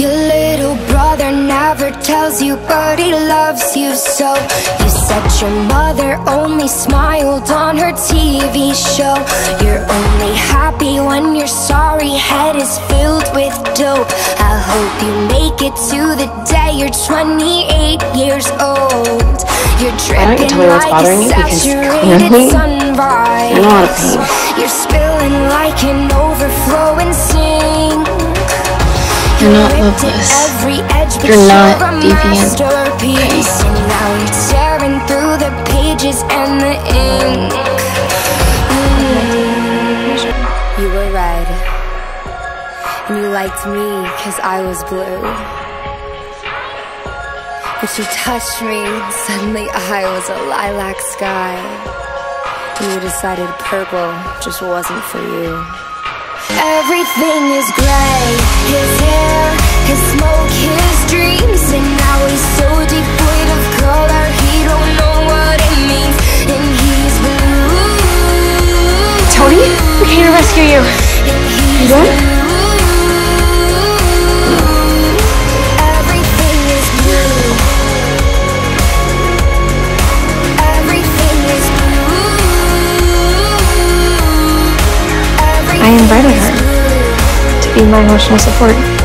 Your little brother never tells you, but he loves you so. You said your mother only smiled on her TV show. You're only happy when your sorry head is filled with dope. I hope you make it to the day you're 28 years old. You're dripping like a saturated sunrise. I'm in a lot of pain. You're spilling like an overflowing sink. You're not loveless. You're not deviant. And now you're tearing through the pages and the ink. You were red, and you liked me 'cause I was blue. But you touched me, and suddenly I was a lilac sky. You decided purple just wasn't for you. Everything is gray, his hair, his smoke, his dreams. And now he's so devoid of color, he don't know what it means. And he's blue. Tony, I'm here to rescue you. You going? Everything is blue. Everything is blue. I invited her to be my emotional support.